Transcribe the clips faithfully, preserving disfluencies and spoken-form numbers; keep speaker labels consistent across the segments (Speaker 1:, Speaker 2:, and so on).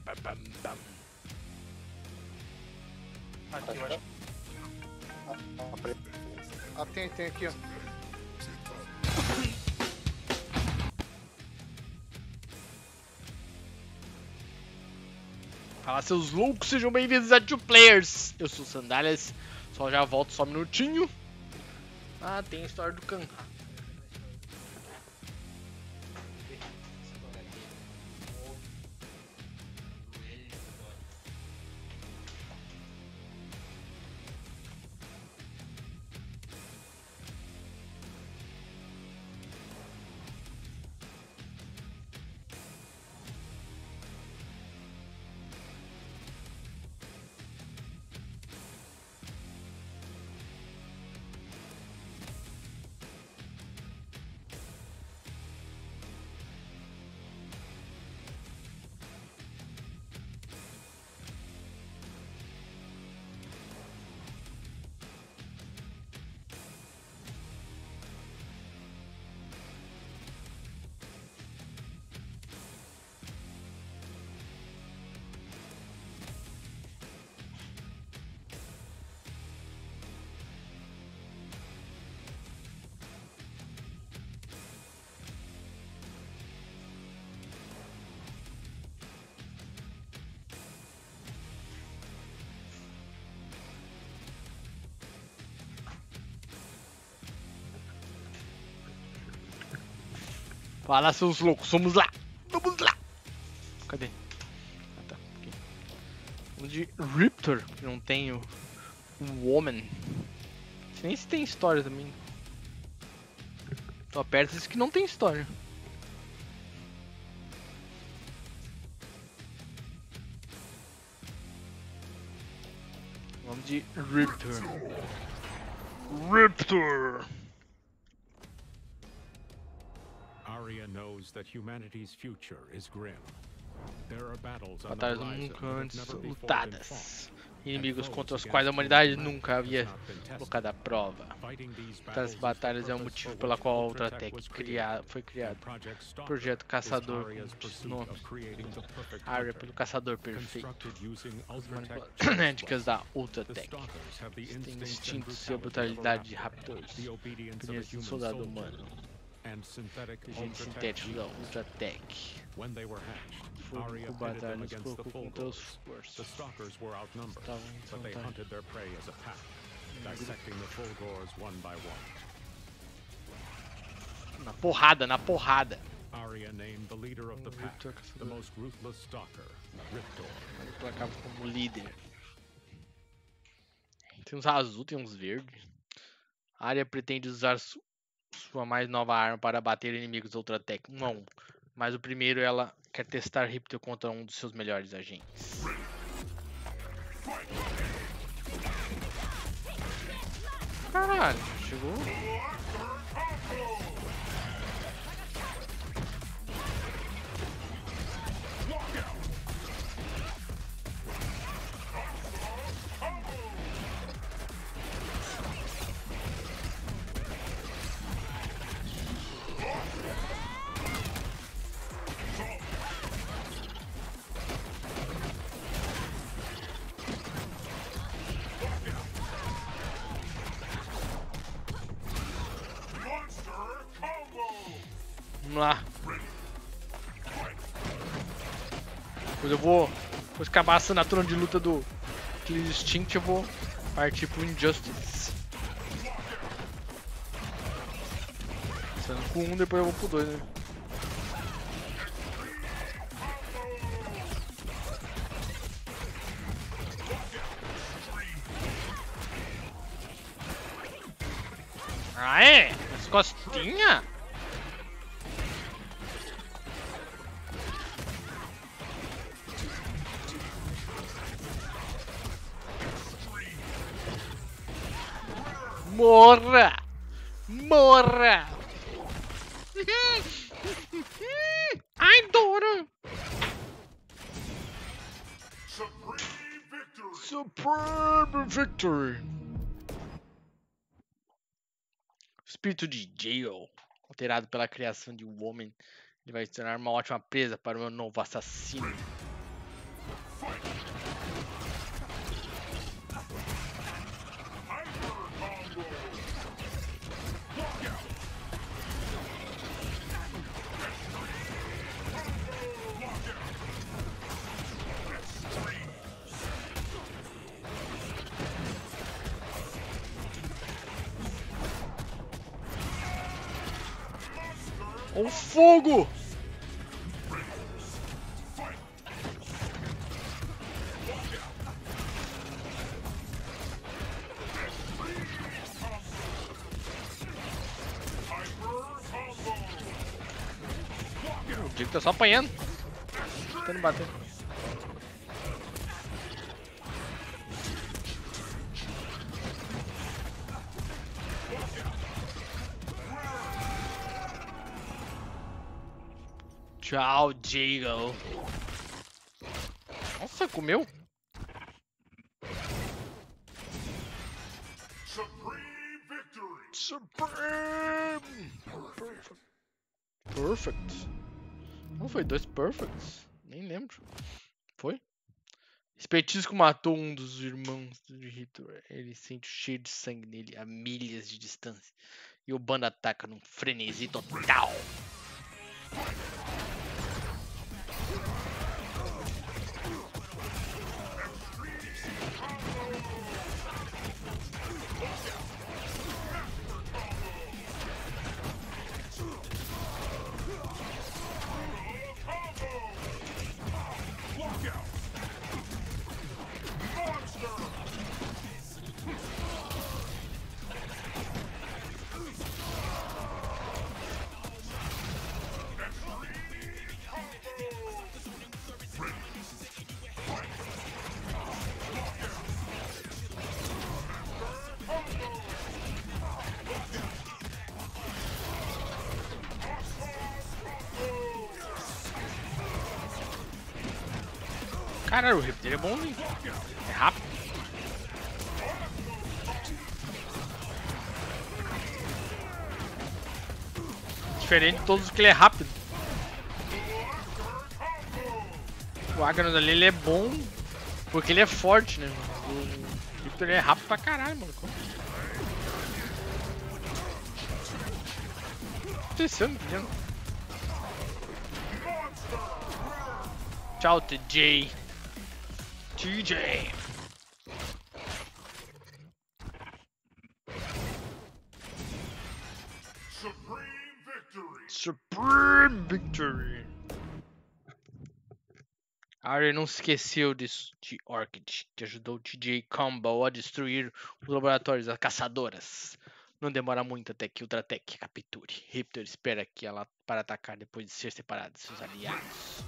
Speaker 1: Bam, bam, bam. Aqui, eu acho.
Speaker 2: Ah, tem, tem aqui, ó.
Speaker 1: Fala, seus loucos, sejam bem-vindos a Two Players. Eu sou o Sandálias, só já volto só um minutinho. Ah, tem a história do Khan. Fala, seus loucos, vamos lá! Vamos lá! Cadê? Ah, tá. Aqui. Vamos de Riptor, que não tem o, o Woman. Nem se tem história também. Tô aperto isso que não tem história. Vamos de Riptor. Riptor!
Speaker 3: Arya knows that humanity's future is grim. There are battles on the
Speaker 1: Batalhas
Speaker 3: horizon
Speaker 1: nunca
Speaker 3: that have
Speaker 1: antes
Speaker 3: never before been
Speaker 1: lutadas.
Speaker 3: fought.
Speaker 1: Inimigos contra os quais a humanidade nunca havia colocado à prova. Tais batalhas é o motivo pela qual a Ultratech cria, foi criado. O projeto Caçador, com os nomes. Arya pelo Caçador Perfeito. As manipulações da Ultratech. Tem instintos e a brutalidade de raptors. Opiniões de um soldado humano. Homem sintético da Ultratech. Foram com batalhas colocou contra os forças.
Speaker 3: The stalkers were outnumbered,
Speaker 1: Estavam
Speaker 3: but they hunted their prey as a pack, dissecting the Fulgors one by one.
Speaker 1: Na porrada, na porrada.
Speaker 3: Arya named the leader of the pack, the most ruthless stalker, Riptor.
Speaker 1: Ele placava como líder. Tem uns azul, tem uns verdes. A Arya pretende usar su sua mais nova arma para bater inimigos da Ultratech um a um. Mas o primeiro ela quer testar Riptor contra um dos seus melhores agentes. Caralho, chegou. Vamos lá. Depois eu vou, depois que acabar a assinatura de luta do Kill Instinct, eu vou partir pro Injustice. Começando com um, depois eu vou pro dois, né? Ah, é? As costinhas? Morra! Morra! Ai, Dora! Supreme Victory! Espírito de Jael, alterado pela criação de um homem, ele vai se tornar uma ótima presa para o meu novo assassino. O fogo! O Diego tá só apanhando. Tentando bater. Tchau, Diego. Nossa, comeu? Supreme! Perfect. Perfect. Não foi dois perfects? Nem lembro. Foi? Esse petisco matou um dos irmãos do Ritor. Ele sente o cheiro de sangue nele a milhas de distância. E o bando ataca num frenesi total. Caralho, o rip dele é bom, hein? É rápido. Diferente de todos que ele é rápido. O Aghanos ali ele é bom porque ele é forte, né? O Victor ele é rápido pra caralho, mano. Como? O que tá acontecendo, entendeu? Tchau, T J. T J. Supreme Victory. Arya não se esqueceu disso de Orchid, que ajudou o T J Combo a destruir os laboratórios das caçadoras. Não demora muito até que Ultratech capture. Riptor espera que ela para atacar depois de ser separada de seus aliados.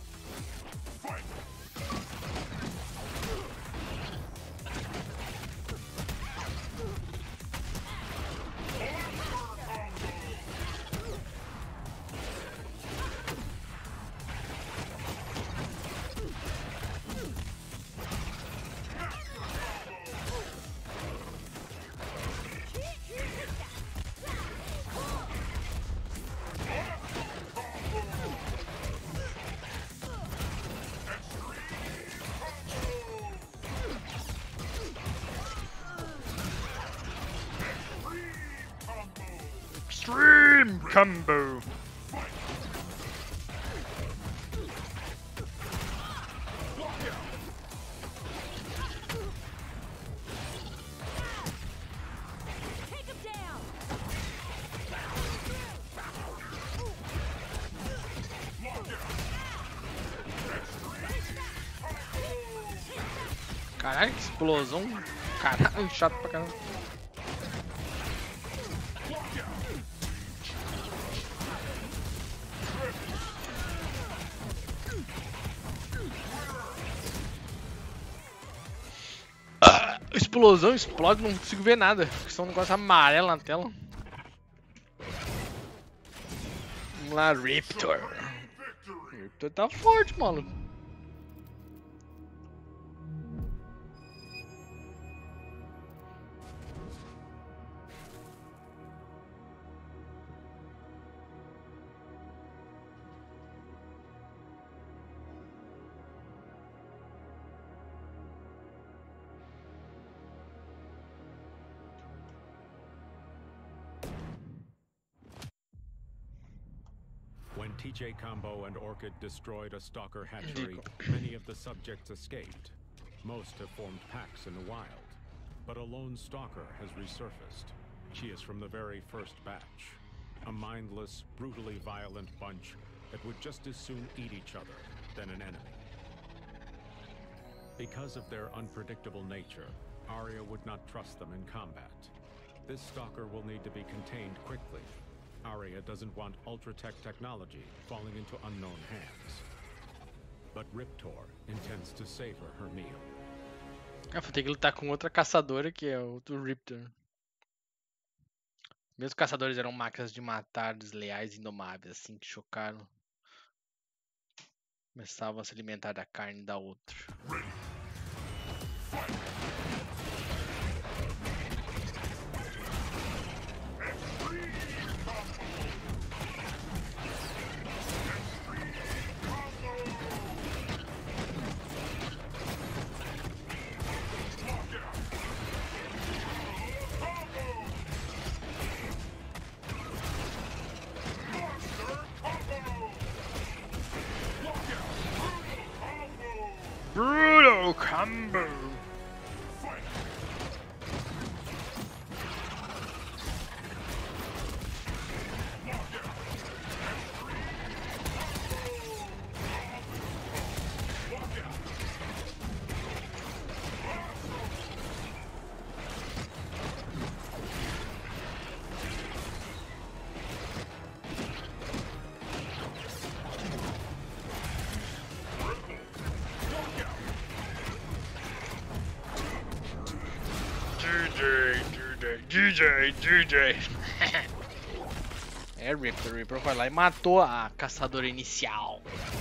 Speaker 1: Extreme Combo. Caralho, que explosão. Caralho, chato pra caramba. Ah, explosão, explode, não consigo ver nada. Fica só um negócio amarelo na tela. Vamos lá, Riptor. Riptor tá forte, mano.
Speaker 3: When T J Combo and Orchid destroyed a stalker hatchery, many of the subjects escaped. Most have formed packs in the wild, but a lone stalker has resurfaced. She is from the very first batch, a mindless, brutally violent bunch that would just as soon eat each other than an enemy. Because of their unpredictable nature, Aria would not trust them in combat. This stalker will need to be contained quickly. Aria doesn't want Ultratech technology falling into unknown hands. But Riptor intends to savor her meal.
Speaker 1: Ah, vou ter que lutar com outra caçadora que é o do Riptor. Meus caçadores eram máquinas de matar, desleais e indomáveis, assim que chocaram. Começavam a se alimentar da carne da outra. Brutal combo. D J, D J. É, Riptor. Riptor foi lá e matou a caçadora inicial.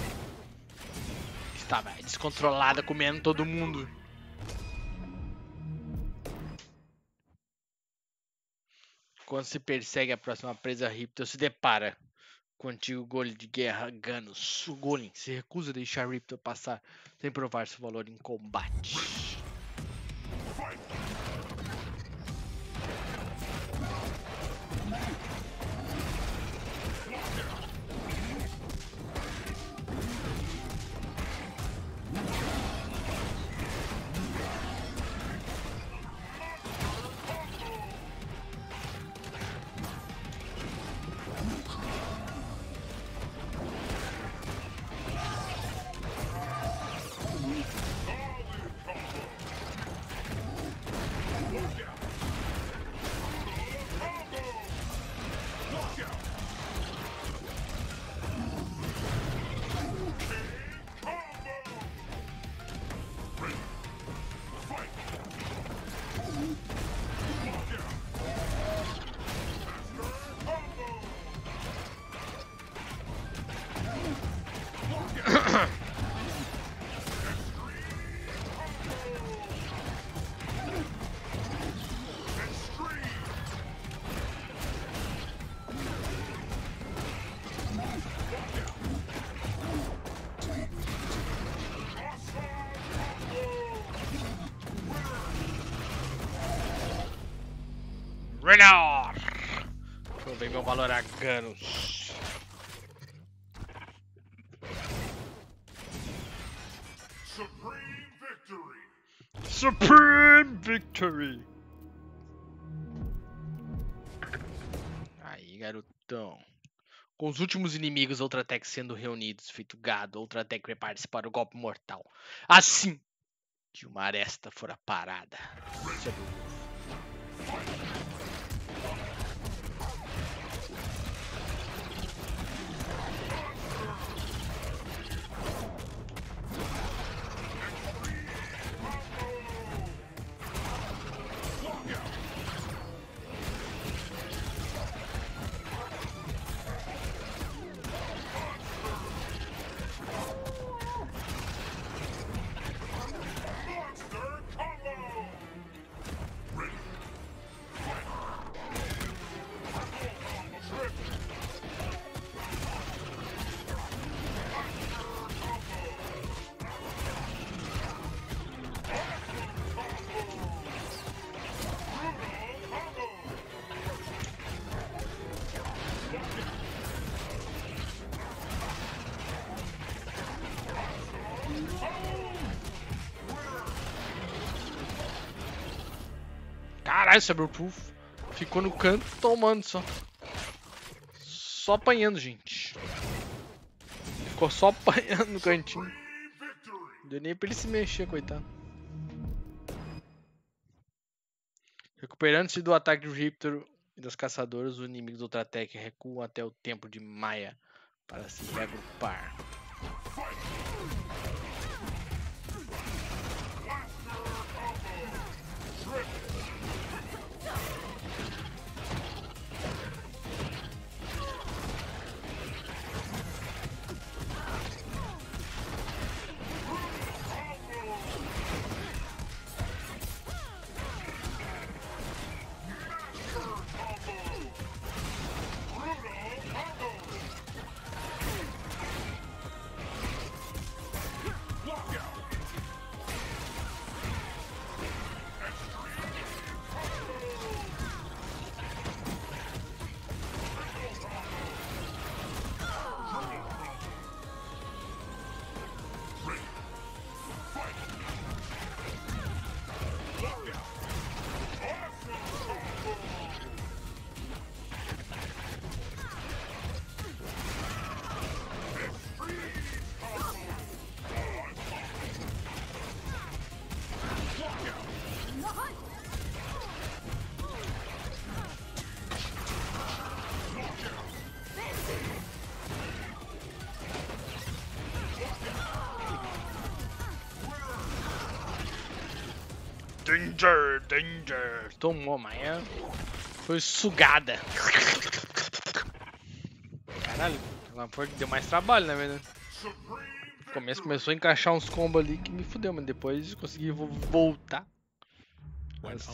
Speaker 1: Estava descontrolada, comendo todo mundo. Quando se persegue a próxima presa, Riptor se depara com o antigo golem de guerra Ganos. O golem se recusa a deixar Riptor passar sem provar seu valor em combate. Renor! Deixa eu ver meu valor a Ganos.
Speaker 4: Supreme victory!
Speaker 1: Supreme Victory! Aí, garotão. Com os últimos inimigos Ultratech sendo reunidos, feito gado, Ultratech prepare-se para o golpe mortal. Assim que uma aresta fora parada. Caralho, Sabertooth ficou no canto tomando só. Só apanhando, gente. Ficou só apanhando no cantinho. Não deu nem pra ele se mexer, coitado. Recuperando-se do ataque do Riptor e dos caçadores, os inimigos do Ultratech recuam até o templo de Maia para se reagrupar. Danger, danger. Tomou, Maia. Foi sugada. Caralho, ela foi que deu mais trabalho, na verdade. No começo começou a encaixar uns combos ali que me fudeu, mas depois consegui voltar. As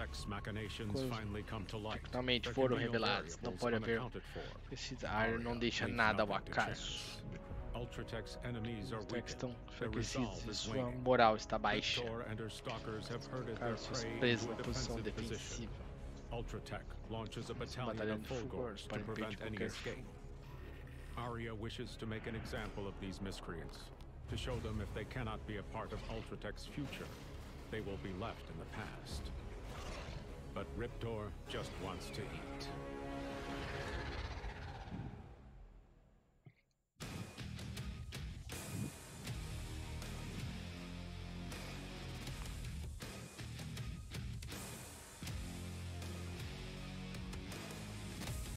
Speaker 1: finalmente foram revelados. Não pode haver. Esse área não deixa nada ao acaso.
Speaker 3: Ultratech's enemies are weakened.
Speaker 1: Estão
Speaker 3: Their
Speaker 1: enfraquecidos
Speaker 3: resolve
Speaker 1: e
Speaker 3: is
Speaker 1: sua
Speaker 3: waning.
Speaker 1: moral está baixa.
Speaker 3: Riptor and her stalkers have herded
Speaker 1: Ficaram
Speaker 3: their prey
Speaker 1: presos
Speaker 3: into
Speaker 1: na
Speaker 3: a
Speaker 1: posição
Speaker 3: defensive position.
Speaker 1: defensiva.
Speaker 3: Ultratech launches a battalion
Speaker 1: batalhão
Speaker 3: of
Speaker 1: de
Speaker 3: Fulgors
Speaker 1: Fulgors
Speaker 3: to
Speaker 1: para
Speaker 3: prevent
Speaker 1: impedir
Speaker 3: any
Speaker 1: qualquer
Speaker 3: escape. Arya wishes to make an example of these miscreants, to show them if they cannot be a part of Ultratech's future, they will be left in the past. But Riptor just wants to eat.